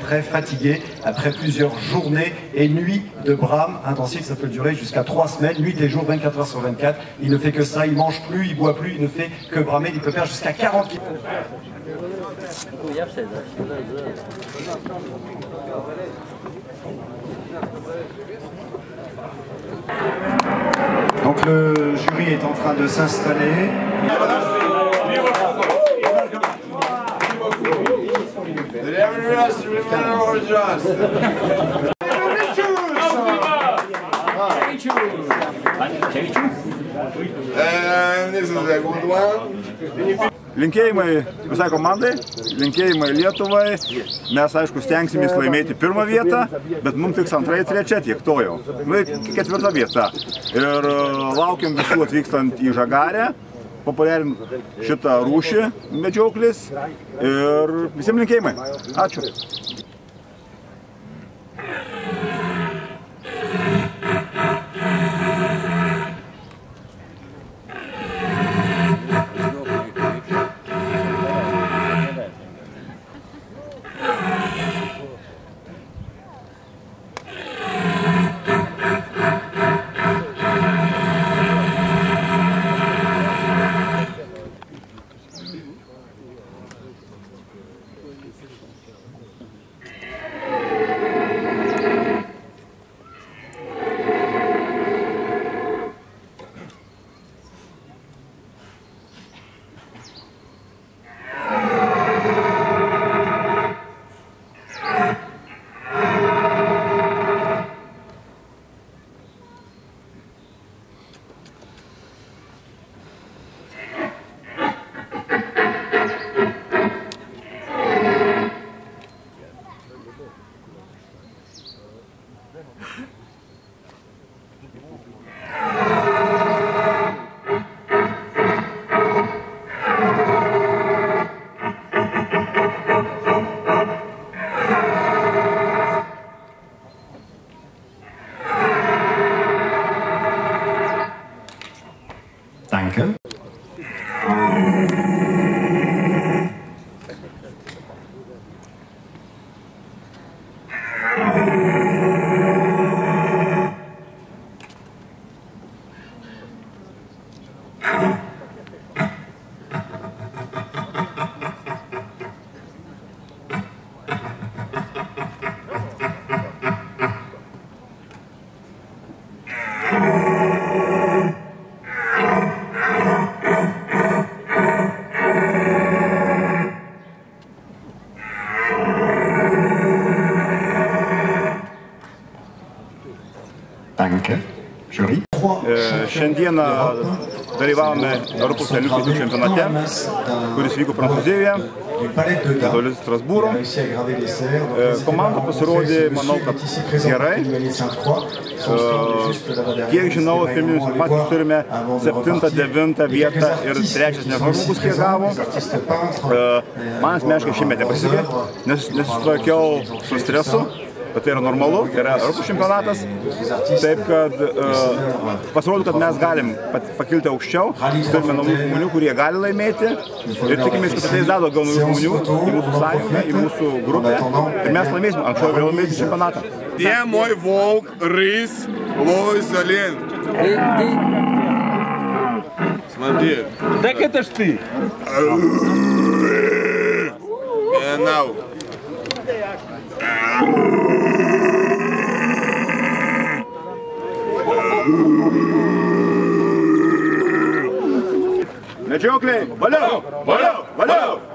très fatigué après plusieurs journées et nuits de brame intensif. Ça peut durer jusqu'à 3 semaines, nuit et jour, 24 heures sur 24. Il ne fait que ça, il mange plus, il boit plus, il ne fait que bramer. Il peut perdre jusqu'à 40 kg. Donc le jury est en train de s'installer. Linkėjimai visai komandai, linkėjimai Lietuvai. Mes, aišku, stengsimės laimėti pirmą vietą, bet mums tiks antra, trečia, tiek to jau. Ketvirta vieta. Ir laukiam visų atvykstant į Žagarę, populiarinti šitą rūšį medžioklės. Ir visiems linkėjimai. Ačiū. Danke. Danke. Jury. Šiandieną dalyvavome Europos elitų čempionate, kuris vyko Prancūzijoje, netoli Strasbūro. Komanda pasirodė, manau, kad gerai. Kiek žinau, filminius informacijos turime 7, 9 vietą ir 3 nežmogus kiek gavo. Man asmeniškai šiemet nepasisekė, nes nesitvarkiau su stresu. Bet tai yra normalu, tai yra Europos čempionatas, taip kad pasirodo, kad mes galim pakilti aukščiau, turime naujų žmonių, kurie gali laimėti ir tikimės, kad ateis dar daugiau naujų žmonių į mūsų sąjungą, į mūsų grupę ir mes laimėsim, anksčiau vėl laimėsim čempionatą. Det er moj volk, ris, lojs, alien. Смотри. Так это ж ты. Genau. Medžiokliai, valiau, valiau, valiau!